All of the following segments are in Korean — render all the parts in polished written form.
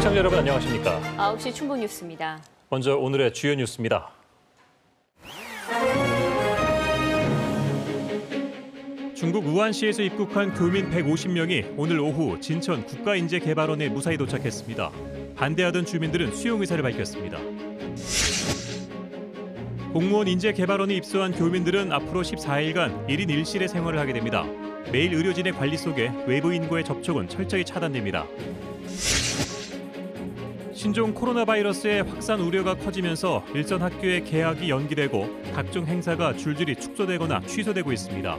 시청자 여러분 안녕하십니까? 9시 충북 뉴스입니다. 먼저 오늘의 주요 뉴스입니다. 중국 우한시에서 입국한 교민 150명이 오늘 오후 진천 국가인재개발원에 무사히 도착했습니다. 반대하던 주민들은 수용 의사를 밝혔습니다. 공무원 인재개발원에 입소한 교민들은 앞으로 14일간 1인 1실의 생활을 하게 됩니다. 매일 의료진의 관리 속에 외부인과의 접촉은 철저히 차단됩니다. 신종 코로나 바이러스의 확산 우려가 커지면서 일선 학교의 개학이 연기되고 각종 행사가 줄줄이 축소되거나 취소되고 있습니다.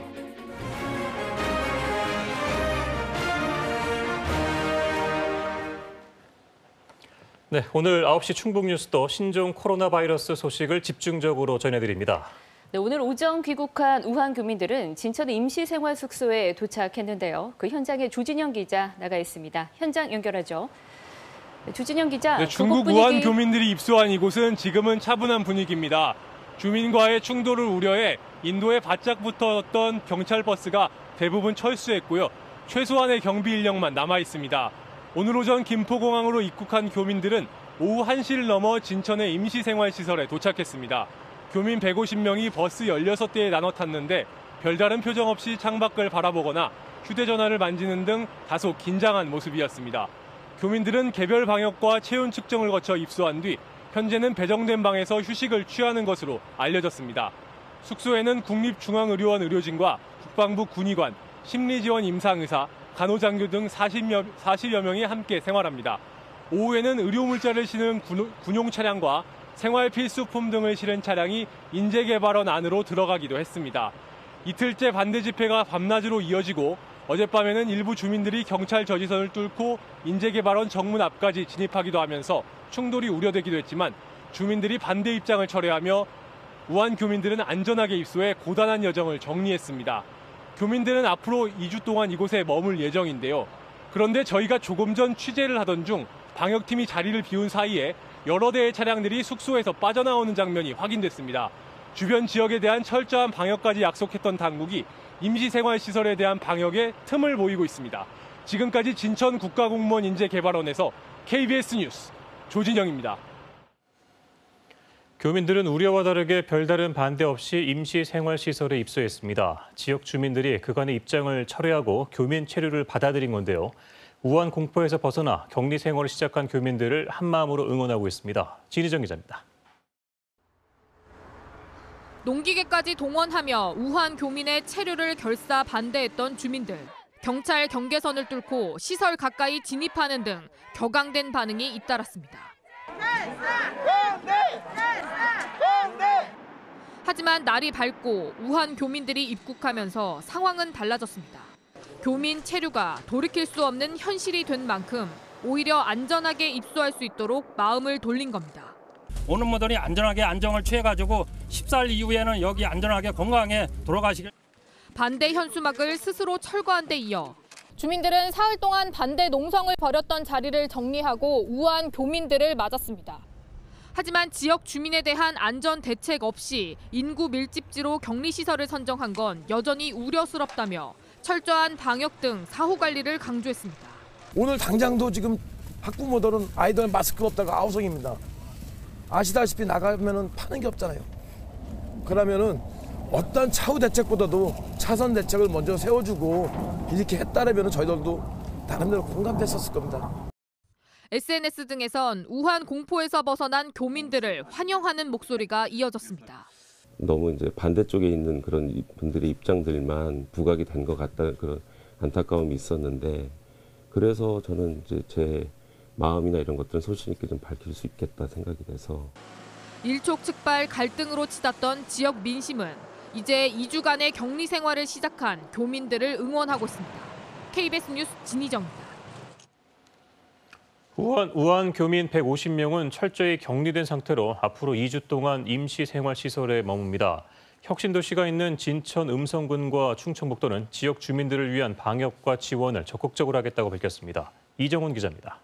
네, 오늘 9시 충북 뉴스도 신종 코로나 바이러스 소식을 집중적으로 전해드립니다. 네, 오늘 오전 귀국한 우한 교민들은 진천 임시생활숙소에 도착했는데요. 그 현장에 조진영 기자 나가 있습니다. 현장 연결하죠. 조진영 기자. 네, 중국 우한 교민들이 입소한 이곳은 지금은 차분한 분위기입니다. 주민과의 충돌을 우려해 인도에 바짝 붙었던 경찰 버스가 대부분 철수했고요. 최소한의 경비 인력만 남아 있습니다. 오늘 오전 김포공항으로 입국한 교민들은 오후 1시를 넘어 진천의 임시생활시설에 도착했습니다. 교민 150명이 버스 16대에 나눠 탔는데 별다른 표정 없이 창밖을 바라보거나 휴대전화를 만지는 등 다소 긴장한 모습이었습니다. 교민들은 개별 방역과 체온 측정을 거쳐 입소한 뒤 현재는 배정된 방에서 휴식을 취하는 것으로 알려졌습니다. 숙소에는 국립중앙의료원 의료진과 국방부 군의관, 심리지원 임상의사, 간호장교 등 40여 명이 함께 생활합니다. 오후에는 의료물자를 실은 군용 차량과 생활 필수품 등을 실은 차량이 인재개발원 안으로 들어가기도 했습니다. 이틀째 반대 집회가 밤낮으로 이어지고 어젯밤에는 일부 주민들이 경찰 저지선을 뚫고 인재개발원 정문 앞까지 진입하기도 하면서 충돌이 우려되기도 했지만 주민들이 반대 입장을 철회하며 우한 교민들은 안전하게 입소해 고단한 여정을 정리했습니다. 교민들은 앞으로 2주 동안 이곳에 머물 예정인데요. 그런데 저희가 조금 전 취재를 하던 중 방역팀이 자리를 비운 사이에 여러 대의 차량들이 숙소에서 빠져나오는 장면이 확인됐습니다. 주변 지역에 대한 철저한 방역까지 약속했던 당국이 임시생활시설에 대한 방역에 틈을 보이고 있습니다. 지금까지 진천 국가공무원 인재개발원에서 KBS 뉴스 조진영입니다. 교민들은 우려와 다르게 별다른 반대 없이 임시생활시설에 입소했습니다. 지역 주민들이 그간의 입장을 철회하고 교민 체류를 받아들인 건데요. 우한 공포에서 벗어나 격리 생활을 시작한 교민들을 한마음으로 응원하고 있습니다. 진희정 기자입니다. 농기계까지 동원하며 우한 교민의 체류를 결사 반대했던 주민들. 경찰 경계선을 뚫고 시설 가까이 진입하는 등 격앙된 반응이 잇따랐습니다. 하지만 날이 밝고 우한 교민들이 입국하면서 상황은 달라졌습니다. 교민 체류가 돌이킬 수 없는 현실이 된 만큼 오히려 안전하게 입소할 수 있도록 마음을 돌린 겁니다. 오는 분들이 안전하게 안정을 취해가지고 14일 이후에는 여기 안전하게 건강하게 돌아가시길. 반대 현수막을 스스로 철거한 데 이어 주민들은 사흘 동안 반대 농성을 벌였던 자리를 정리하고 우한 교민들을 맞았습니다. 하지만 지역 주민에 대한 안전 대책 없이 인구 밀집지로 격리시설을 선정한 건 여전히 우려스럽다며 철저한 방역 등 사후 관리를 강조했습니다. 오늘 당장도 지금 학부모들은 아이들 마스크 없다가 아우성입니다. 아시다시피 나가면은 파는 게 없잖아요. 그러면은 어떤 차후 대책보다도 차선 대책을 먼저 세워주고 이렇게 했다라면 저희들도 나름대로 공감됐었을 겁니다. SNS 등에선 우한 공포에서 벗어난 교민들을 환영하는 목소리가 이어졌습니다. 너무 이제 반대쪽에 있는 그런 분들의 입장들만 부각이 된 것 같다는 그런 안타까움이 있었는데 그래서 저는 이제 제 마음이나 이런 것들은 소신 있게 좀 밝힐 수 있겠다 생각이 돼서 일촉즉발 갈등으로 치닫던 지역 민심은 이제 2주간의 격리 생활을 시작한 교민들을 응원하고 있습니다. KBS 뉴스 진희정입니다. 우한 교민 150명은 철저히 격리된 상태로 앞으로 2주 동안 임시생활시설에 머뭅니다. 혁신도시가 있는 진천 음성군과 충청북도는 지역 주민들을 위한 방역과 지원을 적극적으로 하겠다고 밝혔습니다. 이정훈 기자입니다.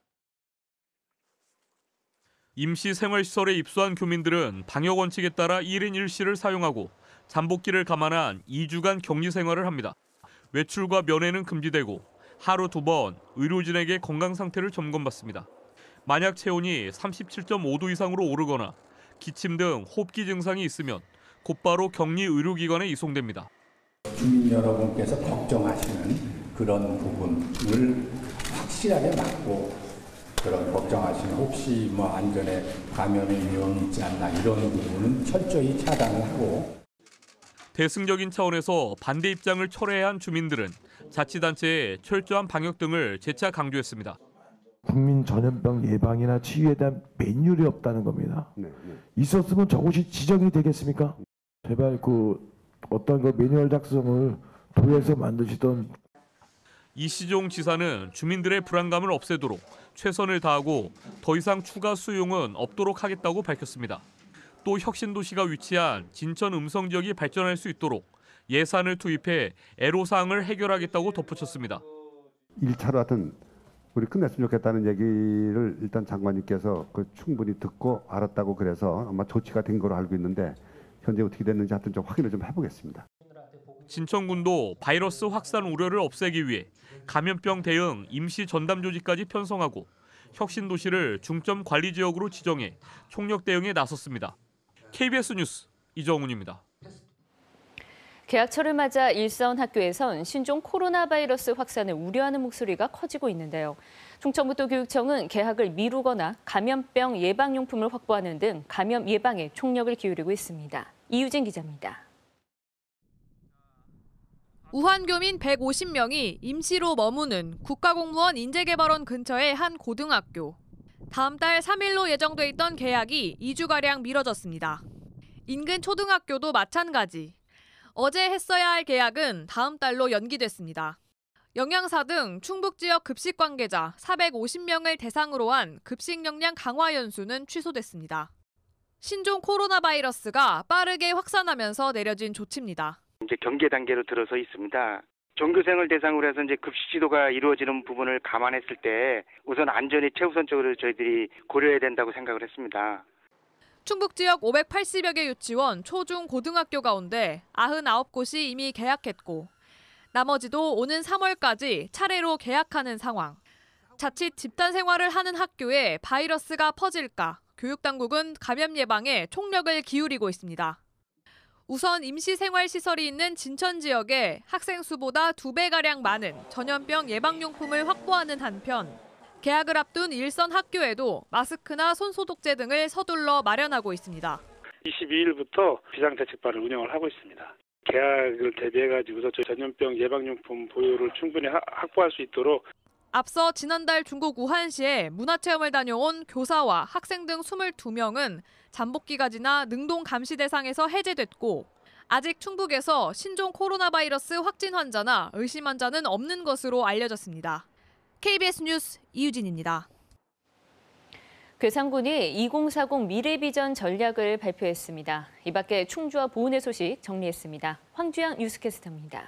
임시생활시설에 입소한 교민들은 방역 원칙에 따라 1인 1실을 사용하고 잠복기를 감안한 2주간 격리 생활을 합니다. 외출과 면회는 금지되고 하루 2번 의료진에게 건강 상태를 점검받습니다. 만약 체온이 37.5도 이상으로 오르거나 기침 등 호흡기 증상이 있으면 곧바로 격리 의료기관에 이송됩니다. 주민 여러분께서 걱정하시는 그런 부분을 확실하게 막고 그런 걱정하시는 혹시 안전에 감염의 위험이 있지 않나 이런 부분은 철저히 차단을 하고 대승적인 차원에서 반대 입장을 철회해야 한 주민들은 자치단체의 철저한 방역 등을 재차 강조했습니다. 국민 전염병 예방이나 치유에 대한 매뉴얼이 없다는 겁니다. 있었으면 저곳이 지정이 되겠습니까? 제발 어떤 매뉴얼 작성을 도에서 만드시던. 이시종 지사는 주민들의 불안감을 없애도록 최선을 다하고 더 이상 추가 수용은 없도록 하겠다고 밝혔습니다. 또 혁신도시가 위치한 진천 음성 지역이 발전할 수 있도록 예산을 투입해 애로사항을 해결하겠다고 덧붙였습니다. 1차로 하여튼 우리 끝냈으면 좋겠다는 얘기를 일단 장관님께서 충분히 듣고 알았다고 그래서 아마 조치가 된 걸로 알고 있는데 현재 어떻게 됐는지 하여튼 좀 확인을 좀 해보겠습니다. 진천군도 바이러스 확산 우려를 없애기 위해 감염병 대응 임시 전담 조직까지 편성하고 혁신도시를 중점 관리 지역으로 지정해 총력 대응에 나섰습니다. KBS 뉴스 이정훈입니다. 개학철을 맞아 일선 학교에선 신종 코로나 바이러스 확산을 우려하는 목소리가 커지고 있는데요. 충청북도 교육청은 개학을 미루거나 감염병 예방용품을 확보하는 등 감염 예방에 총력을 기울이고 있습니다. 이유진 기자입니다. 우한 교민 150명이 임시로 머무는 국가공무원 인재개발원 근처의 한 고등학교. 다음 달 3일로 예정돼 있던 개학이 2주가량 미뤄졌습니다. 인근 초등학교도 마찬가지. 어제 했어야 할 개학은 다음 달로 연기됐습니다. 영양사 등 충북 지역 급식 관계자 450명을 대상으로 한 급식 역량 강화 연수는 취소됐습니다. 신종 코로나 바이러스가 빠르게 확산하면서 내려진 조치입니다. 이제 경계 단계로 들어서 있습니다. 전교생을 대상으로 해서 이제 급식 지도가 이루어지는 부분을 감안했을 때 우선 안전이 최우선적으로 저희들이 고려해야 된다고 생각을 했습니다. 충북 지역 580여 개 유치원, 초중, 고등학교 가운데 99곳이 이미 개학했고 나머지도 오는 3월까지 차례로 개학하는 상황. 자칫 집단 생활을 하는 학교에 바이러스가 퍼질까 교육당국은 감염 예방에 총력을 기울이고 있습니다. 우선 임시생활시설이 있는 진천 지역에 학생 수보다 2배가량 많은 전염병 예방용품을 확보하는 한편 개학을 앞둔 일선 학교에도 마스크나 손소독제 등을 서둘러 마련하고 있습니다. 22일부터 비상대책반을 운영을 하고 있습니다. 개학을 대비해가지고서 전염병 예방용품 보유를 충분히 확보할 수 있도록. 앞서 지난달 중국 우한시에 문화체험을 다녀온 교사와 학생 등 22명은 잠복기가 지나 능동 감시 대상에서 해제됐고 아직 충북에서 신종 코로나 바이러스 확진 환자나 의심 환자는 없는 것으로 알려졌습니다. KBS 뉴스 이유진입니다. 괴산군이 2040 미래비전 전략을 발표했습니다. 이 밖에 충주와 보은의 소식 정리했습니다. 황주영 뉴스캐스터입니다.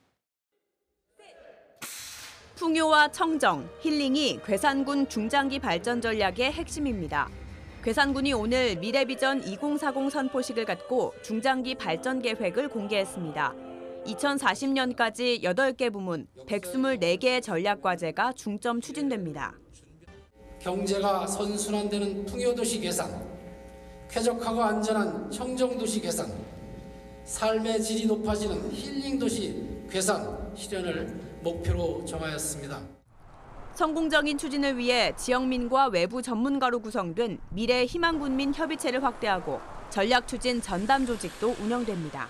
풍요와 청정, 힐링이 괴산군 중장기 발전 전략의 핵심입니다. 괴산군이 오늘 미래비전 2040 선포식을 갖고 중장기 발전 계획을 공개했습니다. 2040년까지 8개 부문, 124개의 전략과제가 중점 추진됩니다. 경제가 선순환되는 풍요도시 개선, 쾌적하고 안전한 청정도시 개선, 삶의 질이 높아지는 힐링도시 개선 실현을 목표로 정하였습니다. 성공적인 추진을 위해 지역민과 외부 전문가로 구성된 미래희망군민 협의체를 확대하고 전략 추진 전담 조직도 운영됩니다.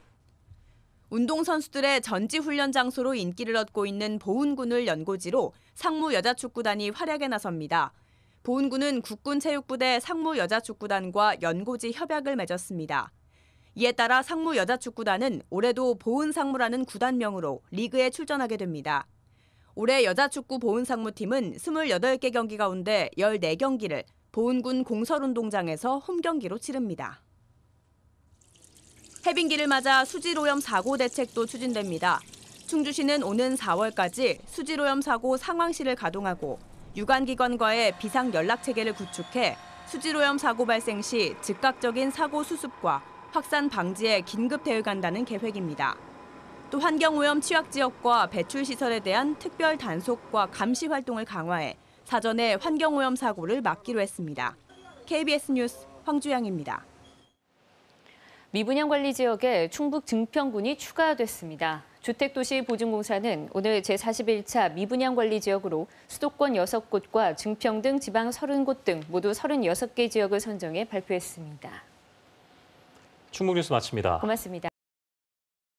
운동선수들의 전지훈련 장소로 인기를 얻고 있는 보은군을 연고지로 상무 여자축구단이 활약에 나섭니다. 보은군은 국군체육부대 상무 여자축구단과 연고지 협약을 맺었습니다. 이에 따라 상무 여자축구단은 올해도 보은상무라는 구단명으로 리그에 출전하게 됩니다. 올해 여자축구 보은상무팀은 28개 경기 가운데 14경기를 보은군 공설운동장에서 홈경기로 치릅니다. 해빙기를 맞아 수질오염 사고 대책도 추진됩니다. 충주시는 오는 4월까지 수질오염 사고 상황실을 가동하고 유관기관과의 비상연락체계를 구축해 수질오염 사고 발생 시 즉각적인 사고 수습과 확산 방지에 긴급 대응한다는 계획입니다. 또 환경오염 취약지역과 배출시설에 대한 특별 단속과 감시 활동을 강화해 사전에 환경오염 사고를 막기로 했습니다. KBS 뉴스 황주영입니다. 미분양 관리 지역에 충북 증평군이 추가됐습니다. 주택도시보증공사는 오늘 제41차 미분양관리 지역으로 수도권 6곳과 증평 등 지방 30곳 등 모두 36개 지역을 선정해 발표했습니다. 충북 뉴스 마칩니다. 고맙습니다.